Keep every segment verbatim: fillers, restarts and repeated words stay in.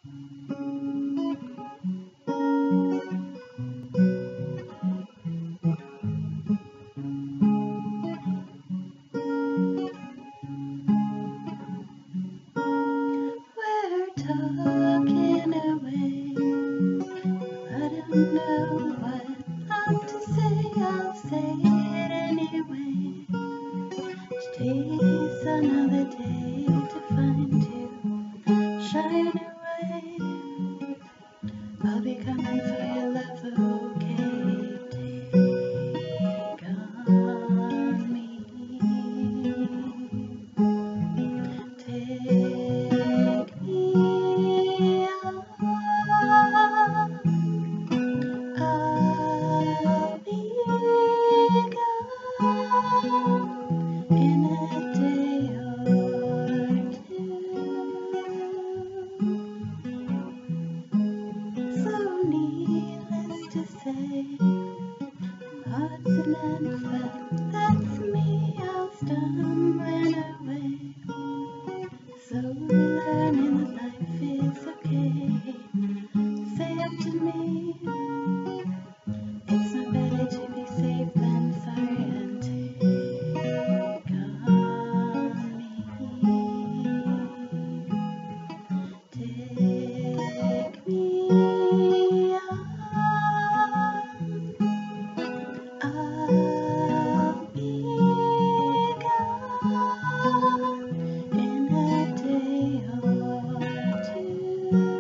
We're talking away. I don't know what I'm to say. I'll say it anyway. Today's another day to find you shine away. I'll be coming for your love, okay? Take on me. Take me on. I'll be gone in a day or two. So needless to say, heart's an infant, that's me, I'll stumbling away. So learning that life is okay. Say it to me. It's not better to be safe than sorry, and take on me. Take me on. I'll be gone in a day or two.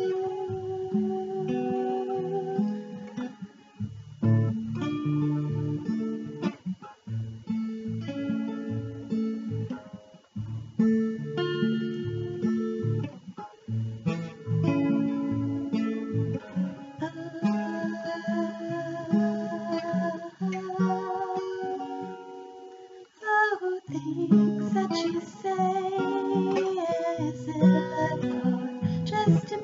Oh, things that you say, is it love or just a